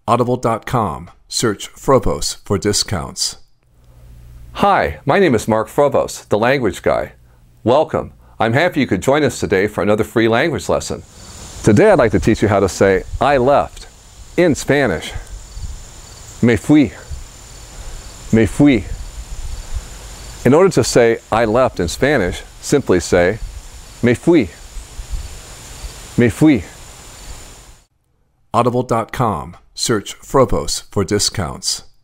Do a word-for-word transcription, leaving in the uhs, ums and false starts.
Audible dot com. Search Frobos for discounts. Hi, my name is Mark Frobos, the Language Guy. Welcome. I'm happy you could join us today for another free language lesson. Today I'd like to teach you how to say I left in Spanish. Me fui. Me fui. In order to say I left in Spanish, simply say me fui. Me fui. Audible dot com. Search Frobos for discounts.